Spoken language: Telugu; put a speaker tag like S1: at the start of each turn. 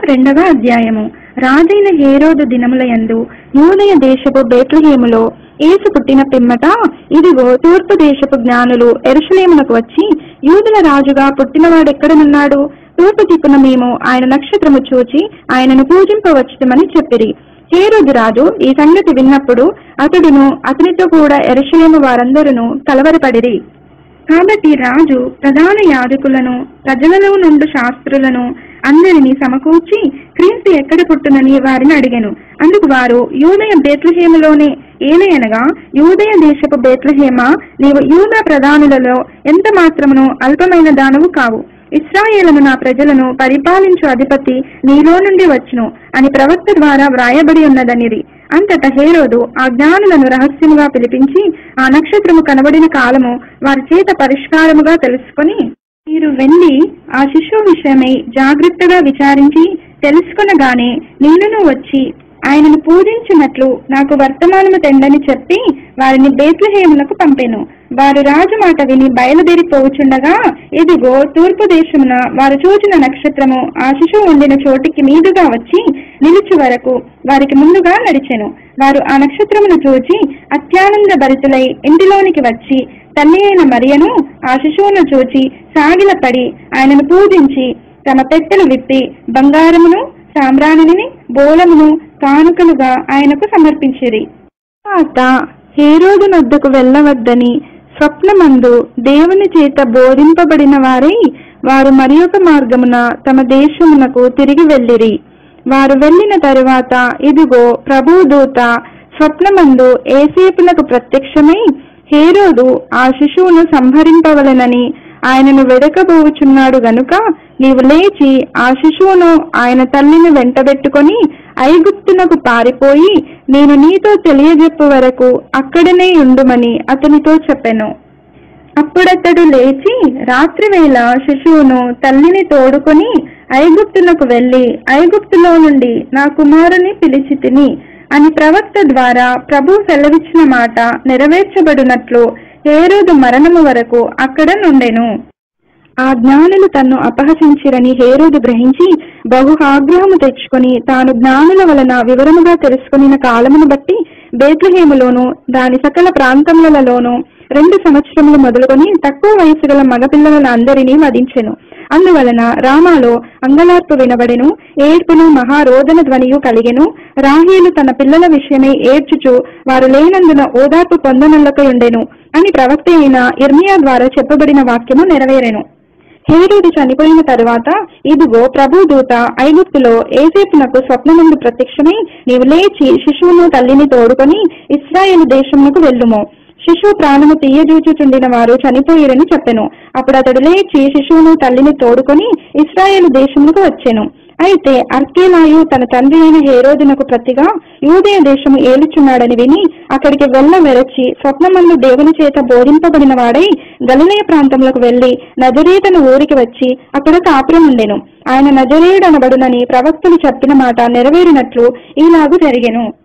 S1: రెండవ అధ్యాయము. రాజైన హేరోదు దినములయందు యూదయ దేశపు బేత్లెహేములో యేసు పుట్టిన పిమ్మట ఇదిగో తూర్పు దేశపు జ్ఞానులు యెరూషలేమునకు వచ్చి, యూదుల రాజుగా పుట్టినవాడెక్కడనున్నాడు? తూర్పు దిక్కున మేము ఆయన నక్షత్రము చూచి ఆయనను పూజింపవచ్చుమని చెప్పిరి. హేరోదు రాజు ఈ సంగతి విన్నప్పుడు అతడును అతనితో కూడా యెరూషలేము వారందరూ కలవరపడిరి. కాబట్టి రాజు ప్రధాన యాజకులను ప్రజలలో నుండి శాస్త్రులను అందరినీ సమకూర్చి క్రీస్తు ఎక్కడ పుట్టునని వారిని అడిగెను. అందుకు వారు, యూదయ బేత్లెహేములోనే. ఏలయనగా, యూదయ దేశపు బేత్లెహేమా, నీవు యూదా ప్రధానులలో ఎంత మాత్రమును అల్పమైన దానవు కావు. ఇశ్రాయేలును నా ప్రజలను పరిపాలించు అధిపతి నీలో నుండి వచ్చును అని ప్రవక్త ద్వారా వ్రాయబడి ఉన్నదనిరి. అంతటా హేరోదు ఆ జ్ఞానులను రహస్యముగా పిలిపించి ఆ నక్షత్రము కనబడిన కాలము వారి చేత పరిష్కారముగా తెలుసుకొని, మీరు వెళ్లి ఆ శిశువు విషయమై జాగ్రత్తగా విచారించి తెలుసుకొనగానే నేనును వచ్చి ఆయనను పూజించినట్లు నాకు వర్తమానము తెండని చెప్పి వారిని బేత్లెహేమునకు పంపెను. వారు రాజు మాట విని బయలుదేరిపోవచుండగా ఇదిగో తూర్పు దేశమున వారు చూచిన నక్షత్రము ఆ శిశువు ఉండిన చోటికి మీదుగా వచ్చి నిలుచు వరకు వారికి ముందుగా నడిచెను. వారు ఆ నక్షత్రమును చూచి అత్యానంద భరితులై ఇంటిలోనికి వచ్చి తల్లి అయిన మరియను ఆ శిశువును చూచి సాగిలపడి ఆయనను పూజించి తమ పెట్టెలు విప్పి బంగారమును సామ్రాణిని బోళమును కానుకలుగా ఆయనకు సమర్పించిరి. తర్వాత హేరోదు నొద్దకు వెళ్ళవద్దని స్వప్నమందు దేవుని చేత బోధింపబడిన వారై వారు మరి ఒక మార్గమున తమ దేశమునకు తిరిగి వెళ్ళిరి. వారు వెళ్లిన తరువాత ఇదిగో ప్రభువు దూత స్వప్నమందు యోసేపునకు ప్రత్యక్షమై, హేరోదు ఆ శిశువును సంహరింపవలెనని ఆయనను వెదకబోచున్నాడు గనుక నీవు లేచి ఆ శిశువును ఆయన తల్లిని వెంటబెట్టుకొని ఐగుప్తునకు పారిపోయి నేను నీతో తెలియజెప్పు వరకు అక్కడనే ఉండుమని అతనితో చెప్పెను. అప్పుడతడు లేచి రాత్రివేళ శిశువును తల్లిని తోడుకొని ఐగుప్తునకు వెళ్లి, ఐగుప్తులో నుండి నా కుమారుని పిలిచి తిని అని ప్రవక్త ద్వారా ప్రభు సెలవిచ్చిన మాట నెరవేర్చబడినట్లు హేరోదు మరణము వరకు అక్కడ నుండెను. ఆ జ్ఞానులు తన్ను అపహసించిరని హేరోదు గ్రహించి బహు ఆగ్రహము తెచ్చుకొని తాను జ్ఞానుల వలన వివరముగా తెలుసుకున్న కాలమును బట్టి బేత్లెహేములోను దాని సకల ప్రాంతములలోనూ 2 సంవత్సరములు మొదలుకొని తక్కువ వయసు గల మగపిల్లలందరినీ వధించెను. అందువలన రామాలో అంగలార్పు వినబడెను, ఏడ్పును మహారోదన ధ్వనియు కలిగెను. రాహేలు తన పిల్లల విషయమై ఏడ్చుచు వారు లేనందున ఓదార్పు పొందనల్లకయుండెను అని ప్రవక్త అయిన ఇర్మియా ద్వారా చెప్పబడిన వాక్యము నెరవేరెను. హేరోదు చనిపోయిన తరువాత ఇదిగో ప్రభు దూత ఐగుప్తులో యోసేపునకు స్వప్నమందు ప్రత్యక్షమై, నీవు లేచి శిశువును తల్లిని తోడుకొని ఇశ్రాయేలు దేశమునకు వెళ్ళుము. శిశువు ప్రాణము తీయజూచుచుండిన వారు చనిపోయిరని చెప్పెను. అప్పుడు అతడు లేచి శిశువును తల్లిని తోడుకొని ఇశ్రాయేలు దేశమునకు వచ్చెను. అయితే అర్కేలాయు తన తండ్రి అయిన హేరోదునకు ప్రతిగా యూదయ దేశము ఏలుచున్నాడని విని అక్కడికి వెరచి స్వప్నమందు దేవుని చేత బోధింపబడిన వాడై గలిలయ ప్రాంతములకు వెళ్లి నజరేతను ఊరికి వచ్చి అక్కడ కాపురం ఉండెను. ఆయన నజరేయుడనబడునని ప్రవక్తలు చెప్పిన మాట నెరవేరినట్లు ఈలాగు జరిగెను.